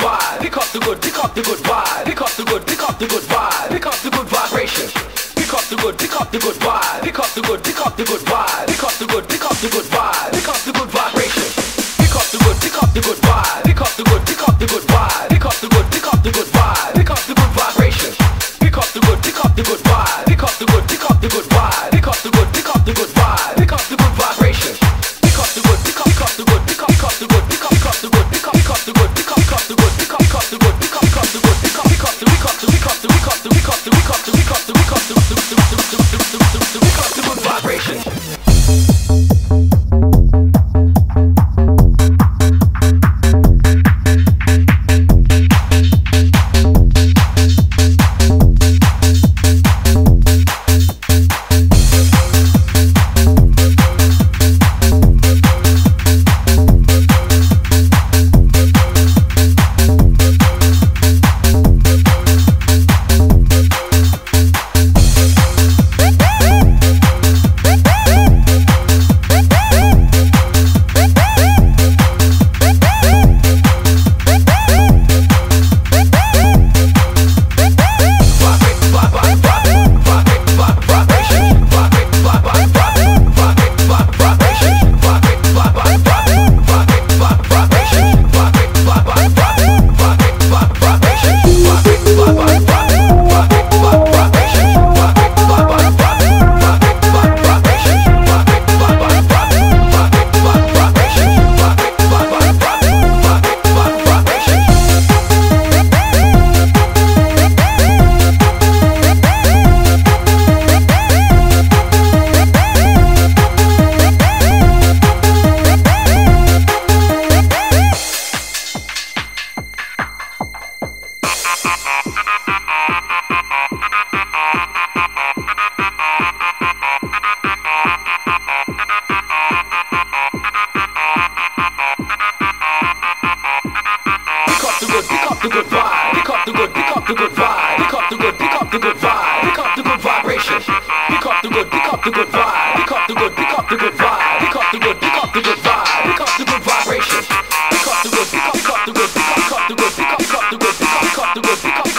vibe. Pick up the good vibe. Pick up the good vibe. Pick up the good vibration. Pick up the good vibe. Pick up the good vibe. Pick up the good vibe. Pick up the good vibration. Pick up the good vibe. Pick up the good vibe. Pick up the good vibe. Pick up the good vibration. Pick up the good vibe. Pick up the good vibe. Pick up the good vibe. Pick up the good vibration. Pick up the good vibe. Pick up the good vibe. Pick up the good vibe. Pick up the good vibe. Pick up the good vibe. Pick up the good vibe. Pick up the good vibe. Pick up the good vibe. Pick up the good vibe. Pick up the good vibe. Pick up the good vibe. Pick up the good vibe. Pick up the good vibration. Pick up the good